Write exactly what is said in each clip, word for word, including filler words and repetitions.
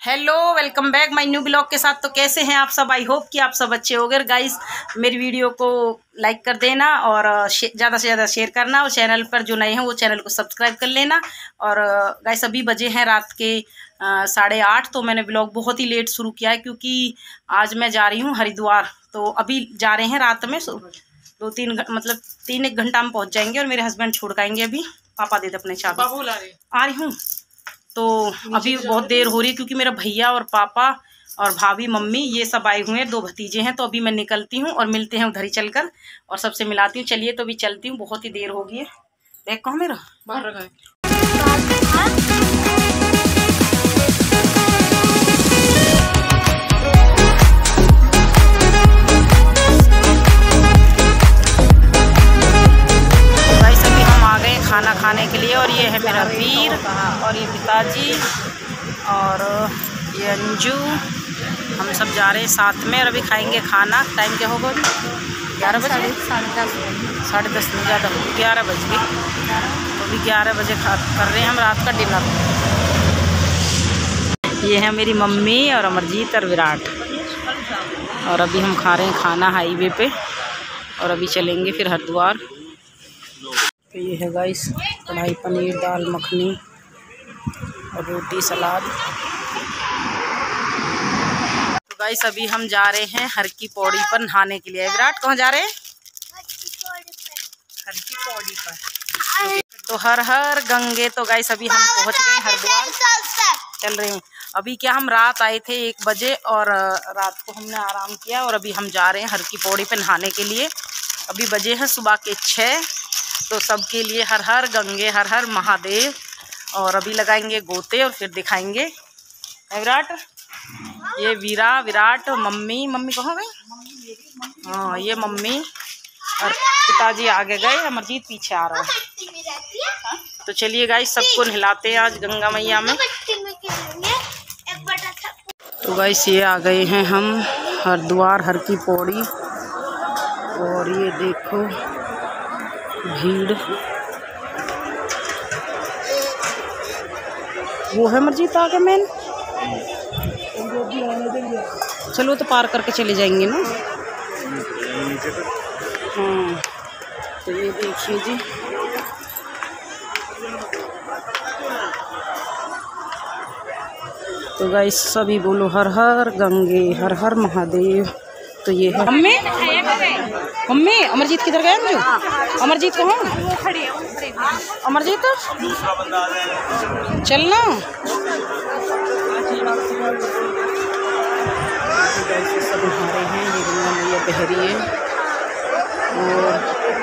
Hello, welcome back my new blog के साथ। तो कैसे हैं आप सब? आई होप कि आप सब अच्छे होंगे। गाइस, मेरी वीडियो को लाइक कर देना और ज़्यादा से ज़्यादा शेयर करना, और चैनल पर जो नए हैं वो चैनल को सब्सक्राइब कर लेना। और गाइस, अभी बजे हैं रात के साढ़े आठ। तो मैंने ब्लॉग बहुत ही लेट शुरू किया है क्योंकि आज मैं जा रही हूँ हरिद्वार। तो अभी जा रहे हैं रात में, दो तीन मतलब तीन एक घंटा में पहुँच जाएंगे और मेरे हस्बैंड छोड़ के आएंगे। अभी पापा दे दे अपने चाबी, आ रही हूँ। तो अभी बहुत देर हो रही है क्योंकि मेरा भैया और पापा और भाभी मम्मी ये सब आए हुए हैं, दो भतीजे हैं। तो अभी मैं निकलती हूँ और मिलते हैं उधर ही चलकर और सबसे मिलाती हूँ। चलिए, तो अभी चलती हूँ, बहुत ही देर हो गई है। बैग कहाँ मेरा? बाहर रखा है। खाना खाने के लिए, और ये है मेरा वीर और ये पिताजी और ये अंजू। हम सब जा रहे हैं साथ में और अभी खाएंगे खाना। टाइम क्या होगा? ग्यारह बजे, साढ़े दस साढ़े दस में ज़्यादा हो, ग्यारह बज गए। तो अभी ग्यारह बजे खा कर रहे हैं हम रात का डिनर। ये है मेरी मम्मी और अमरजीत और विराट, और अभी हम खा रहे हैं खाना हाईवे पे और अभी चलेंगे फिर हरिद्वार। तो ये है गाइस कढ़ाई पनीर, दाल मखनी और रोटी सलाद। तो गाइस, अभी हम जा रहे हैं हर की पौड़ी पर नहाने के लिए। विराट, कहाँ जा रहे हैं? हर की पौड़ी पर। तो हर हर गंगे। तो गाइस, अभी हम पहुंच गए हरिद्वार, चल रहे हैं। अभी क्या, हम रात आए थे एक बजे और रात को हमने आराम किया और अभी हम जा रहे हैं हर की पौड़ी पर नहाने के लिए। अभी बजे हैं सुबह के छः। तो सबके लिए हर हर गंगे, हर हर महादेव। और अभी लगाएंगे गोते और फिर दिखाएंगे। विराट, ये वीरा, विराट, मम्मी मम्मी कहाँ गई? हाँ, ये मम्मी और पिताजी आगे गए, अमरजीत पीछे आ रहा है। तो चलिए गाइस, सबको नहलाते हैं आज गंगा मैया में। तो गाइस, ये आ गए हैं हम हरिद्वार हर की पौड़ी, और ये देखो भीड़। वो है मस्जिद आगे मेन। चलो, तो पार करके चले जाएंगे ना। हाँ, तो ये देखिए जी, तो गाइस सभी बोलो हर हर गंगे, हर हर महादेव। तो ये है मम्मी मम्मी अमरजीत किधर गए? अंजू, अमरजीत कहाँ? अमरजीत चलना। सब नहा हैं, ये गंगा मैया बह रही है। और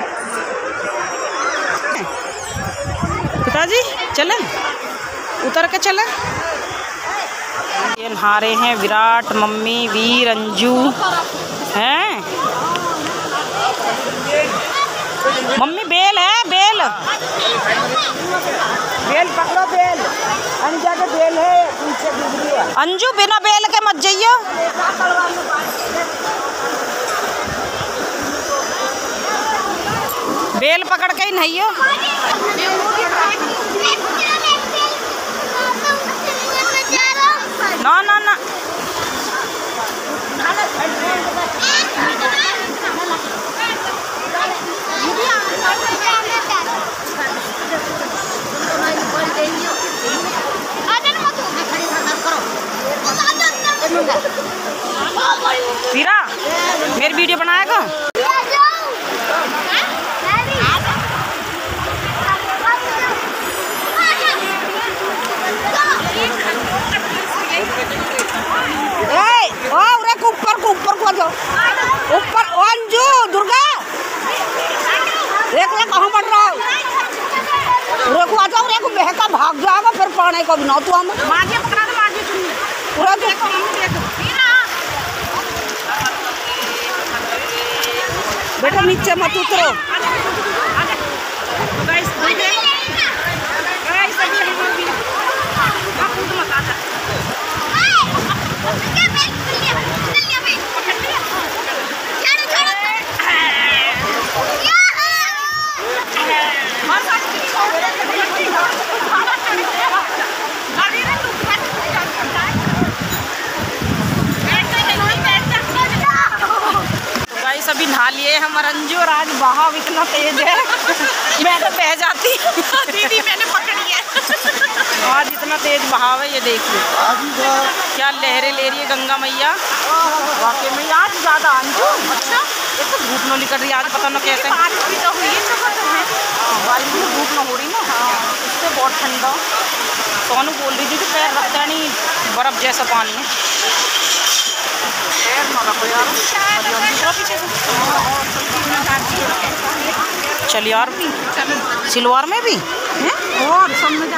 पिताजी चले, उतर के चले। ये नहा रहे हैं विराट, मम्मी, वीर, अंजू हैं। मम्मी बेल है, बेल बेल पकड़ो, बेल अंजा के बेल है पीछे गुजरी है। अंजू, बिना बेल के मत जाइयो। बेल पकड़ के ही नहाइयो। ना ना ना, वीरा मेरी वीडियो बनाएगा? ऊपर ऊपर को जाओ, ऊपर। अंजू, दुर्गा, देख ले कहाँ बढ़ रहा है। रेखू आ जाओ, रेखू बहका भाग जाएगा फिर पाने को भी ना। तू हम मांझे पकड़ा दो, मांझे पूरा देखो। बेटा नीचे मत उतरो। नहा लिए हम रंजू और आज बहाव इतना तेज है मैं तो बह जाती दीदी मैंने पकड़ी है। आज इतना तेज बहाव है, ये देखिए क्या लहरें ले रही है गंगा मैया। वाकई में आज ज़्यादा अंजू। अच्छा ये तो धूप न निकल रही आज, पता न कैसे धूप न हो रही ना। हाँ इससे बहुत ठंडा। सोनू बोल रही थी कि पैर रखता नहीं, बर्फ़ जैसा पानी है। पैर न रखो यार पीछे चल यार। सिलवार में भी है और सब में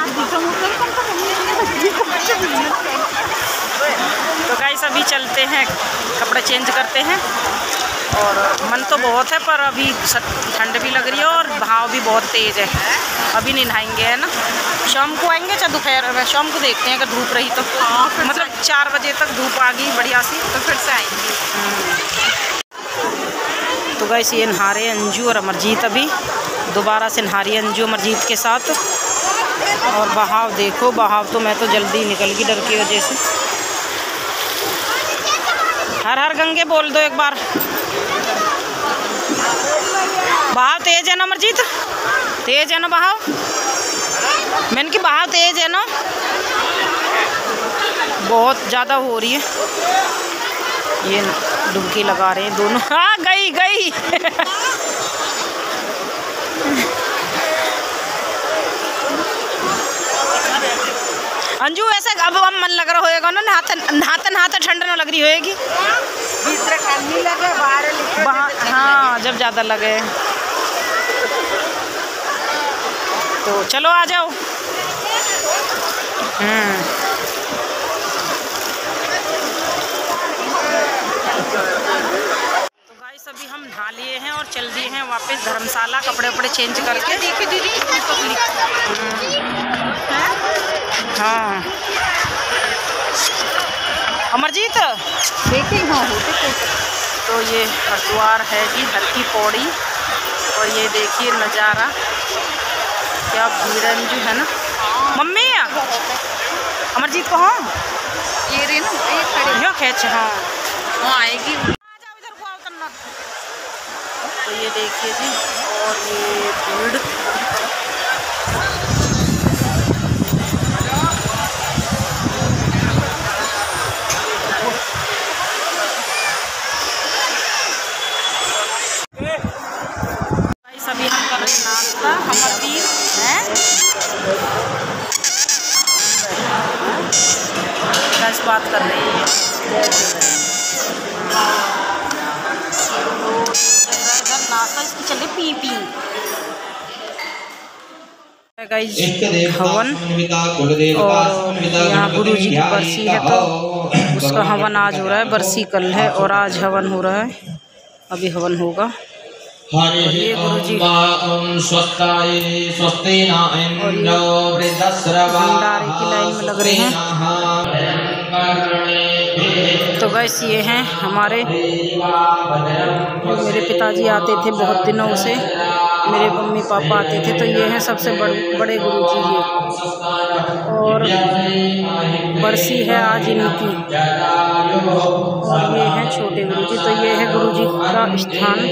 तो गाइस अभी चलते हैं, कपड़े चेंज करते हैं। और मन तो बहुत है पर अभी ठंड भी लग रही है और बहाव भी बहुत तेज़ है। अभी नहीं नहाएंगे है ना, शाम को आएंगे चाहे दोपहर में। शाम को देखते हैं अगर धूप रही तो, मतलब चार बजे तक धूप आ गई बढ़िया सी तो फिर से आएंगे। तो गाइस ये नहा रहे अंजू और अमरजीत, अभी दोबारा से नहा रही है अंजू अमरजीत के साथ। और बहाव देखो, बहाव तो मैं तो जल्दी निकल गई डर की वजह से। हर हर गंगे बोल दो एक बार। बहाव तेज है ना अमरजीत, तेज है ना बहाव? मैंने की बहाव तेज है ना, बहुत ज़्यादा हो रही है। ये डुबकी लगा रहे हैं दोनों। हाँ गई गई अंजू ऐसे अब अब मन लग रहा होएगा ना, नहाते नहाते नहाते ठंड न लग रही होएगी। बाहर हाँ जब ज़्यादा लगे तो चलो आ जाओ। हम्म तो गाइस अभी हम नहा लिए हैं और चल दिए हैं वापस धर्मशाला, कपड़े वपड़े चेंज करके। देखिए दीदी हाँ अमरजीत देखिए हाँ होते तो ये हरिद्वार है जी, हर की पौड़ी। और ये देखिए नज़ारा, क्या भीड़ है अंजू है ना। मम्मी अमरजीत को हाँ ये रे ना ये खड़े खेच हाँ वहाँ आएगी। इधर को आओ करना। तो ये देखिए जी, और ये भीड़ सभी हम कर रहे हैं नाश्ता। अमरदीप हैं बस बात कर रही है। इधर नाश्ता इसकी चले पी पी गाइस हवन। और यहाँ गुरु जी की बरसी है तो उसका हवन आज हो रहा है। बरसी कल है और आज हवन हो रहा है, अभी हवन होगा। हरि ओम ओम स्वस्ताय स्वस्ति न इंद्रो वृद्धश्रवाः की लाइन में लग रहे हैं। तो गाइस ये हैं हमारे, जो मेरे पिताजी आते थे बहुत दिनों से, मेरे मम्मी पापा आते थे, तो ये हैं सबसे बड़े बड़े गुरु जी ये। और बरसी है आज इनकी, और ये हैं छोटे गुरु जी। तो ये है गुरु जी का स्थान।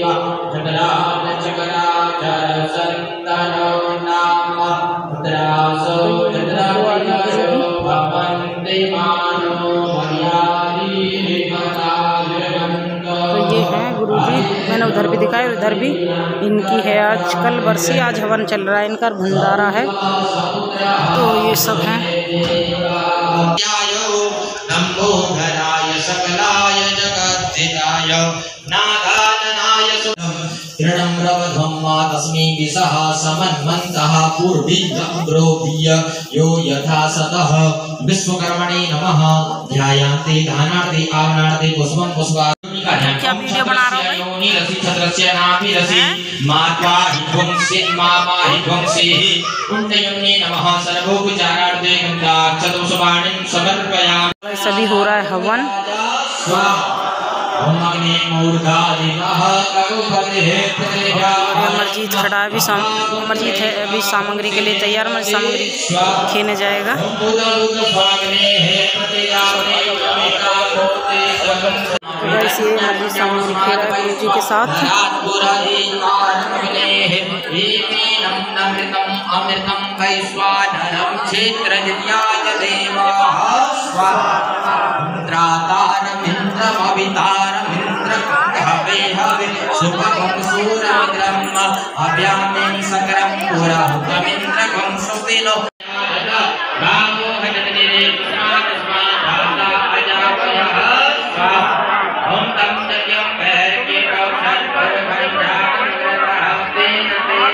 तो ये हैं गुरु जी, मैंने उधर भी दिखाया, उधर भी इनकी है आज कल बरसी, आज हवन चल रहा है, इनका भंडारा है। तो ये सब हैं। सकलाय जगद्धिताय नागाननाय तस्मै विसः समन्वन्तः पूर्वीन्द्रोऽपि यो यथा सतः विश्वकर्मणे नमः। ध्यायान्ते दानार्थे आवनार्थे पुष्पं पुष्पा। क्या वीडियो बना रहा हूँ सभी हो रहा है हवन। अमरजीत खड़ा है, अभी अमरजीत है अभी सामग्री के लिए तैयार। मैं सामग्री खेने जाएगा। वैसे हल्दी सामने लिखे गुरु जी के साथ अमृतम वैश्वानरम क्षेत्र हवे हवे सुभगं सूरमिन्द्रम अभ्यामें सकरं पुरहुतमिन्द्रकं सुतिनो रामो हजनिरे स्नान अजापयः ओम तम जयं पैर के कौशल पर भंडारं तेन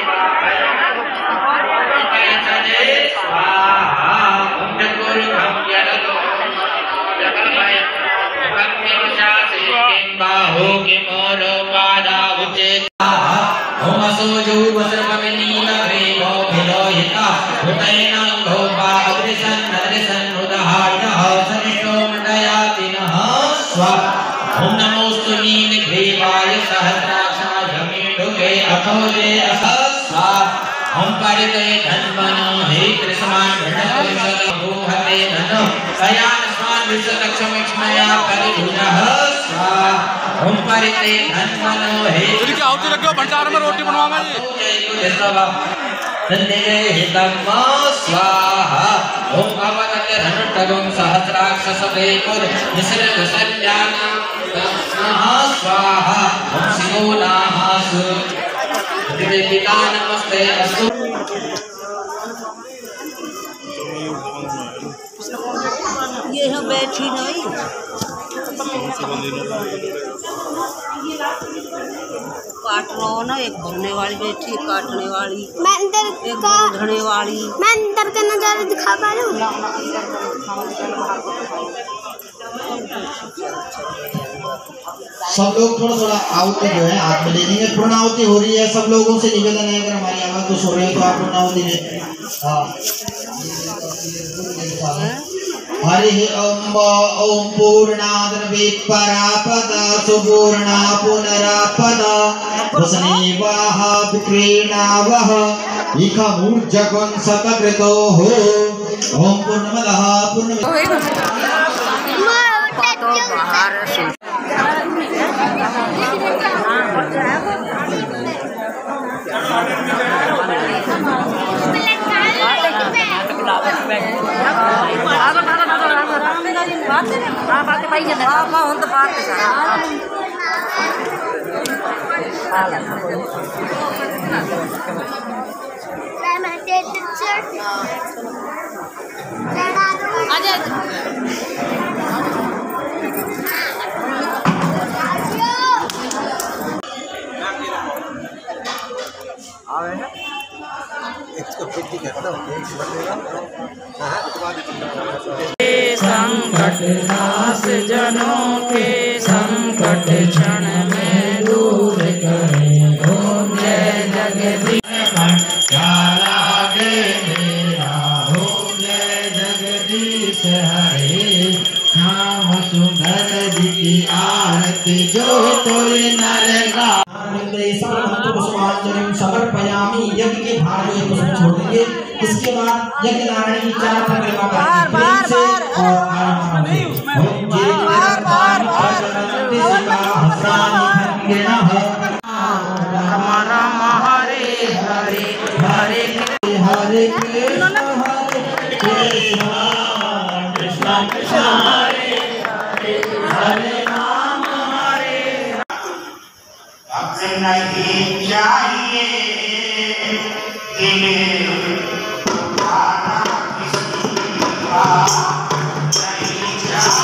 ते स्वाहा ओम जगुरु हम यलो जगमय भक्ति शासे किं बाहो के मोरो पादा उचित ओम असोजो वस्त्रकमिनील ग्रेवो भिलोहिता उतैनं घोपा अग्रिसन नदरिसन उदहायः सनिष्ठो मण्डयाति नः स्वाहा ओम नमोस्तु नीलग्रीवाय सहस्राक्षाय मीढुके अथोजे अस्वा ओम परिते धन्वनो हे कृष्णान भूहते धनो सयान स्मान विश्वलक्ष्मीक्ष्मया परिभुजः स्वाहा ओम परिते धन्वनो हे तुझे क्या आउती लगे हो भंडार में रोटी बनवाऊंगा जी तन्ने हितम स्वाहा ओम अवनत धनुष्टगं सहस्राक्षसदेकुर निसर्ग सल्याना स्वाहा ओम शिवो नामासु पिता नमस्ते अस्तु ये है बैठी नहीं काट रहा हो ना, एक भरने वाली बैठी, एक काटने वाली, मैं अंदर एक का ढने वाली। मैं अंदर का नजारा दिखा पा रहा हूँ। सब लोग थोड़ा थोड़ा आहुति जो है हाथ में ले लेंगे। पूर्णाहुति हो रही है, सब लोगों से निवेदन है अगर हमारी आवाज तो सुन रहे हो तो आप पूर्णाहुति में हरि ओम ओम पूर्णाद्रवे परापदा सुपूर्णा पुनरापदा वसनेवाह विक्रीणावह इखमूर्जगं सतकृतो हो ओम पूर्णमदः पूर्णमिदं संकट नाश जनों के संकट क्षण में दूर करे ओम जय जगदीश ओम जय जगदीश हरे नाम सुंदर जी की आरती जो कोई नर गा समर्पयामी। यज्ञ के भार में पुष्प छोड़ देंगे। इसके बाद यज्ञ नारायण की चार परिक्रमा करेंगे और आराम से हरे हरे हरे हरे कृष्ण कृष्ण कृष्ण हरे हरे हरे राम हरे अपने नहीं चाहिए किसी का नहीं चाहिए।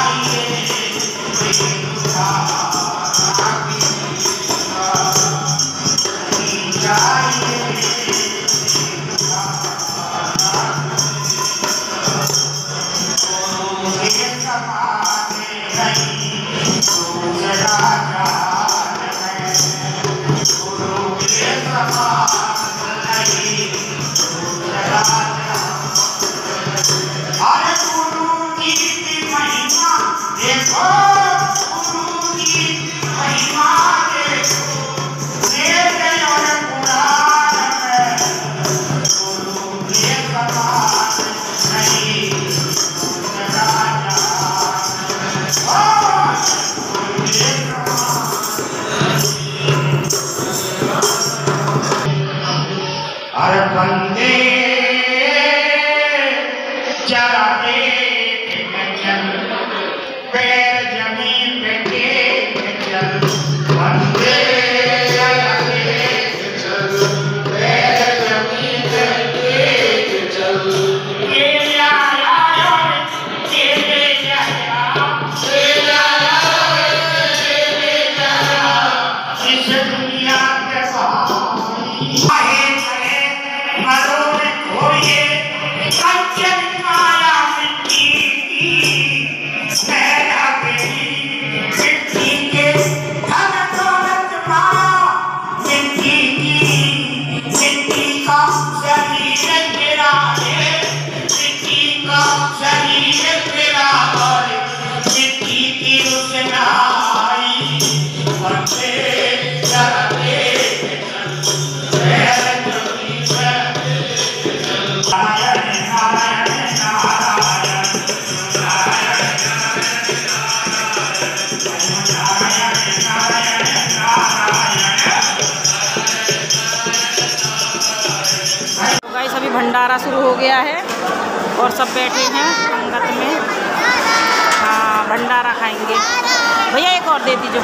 भंडारा शुरू हो गया है और सब बैठे हैं पंगत में। हाँ, भंडारा खाएंगे। भैया एक और दे दीजिए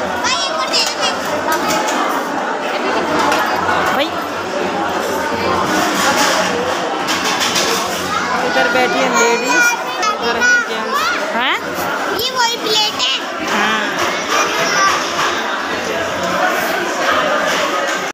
भाई। इधर बैठी है लेडीज।